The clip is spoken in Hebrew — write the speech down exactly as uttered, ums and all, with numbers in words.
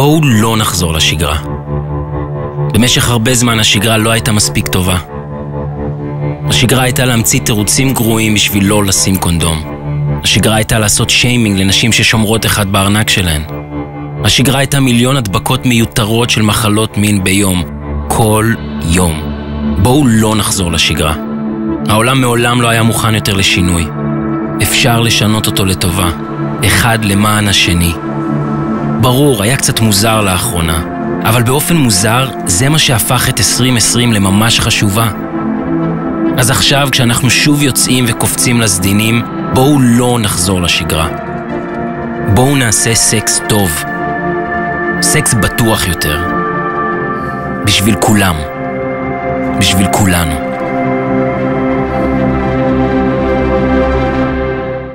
בואו לא נחזור לשגרה. במשך הרבה זמן השגרה לא הייתה מספיק טובה. השגרה הייתה להמציא תירוצים גרועים בשביל לא לשים קונדום. השגרה הייתה לעשות שיימינג לנשים ששומרות אחד בארנק שלהן. השגרה הייתה מיליון הדבקות מיותרות של מחלות מין ביום. כל יום. בואו לא נחזור לשגרה. העולם מעולם לא היה מוכן יותר לשינוי. אפשר לשנות אותו לטובה. אחד למען השני. ברור, היה קצת מוזר לאחרונה. אבל באופן מוזר, זה מה שהפך את עשרים עשרים לממש חשובה. אז עכשיו, כשאנחנו שוב יוצאים וקופצים לסדינים, בואו לא נחזור לשגרה. בואו נעשה סקס טוב. סקס בטוח יותר. בשביל כולם. בשביל כולנו.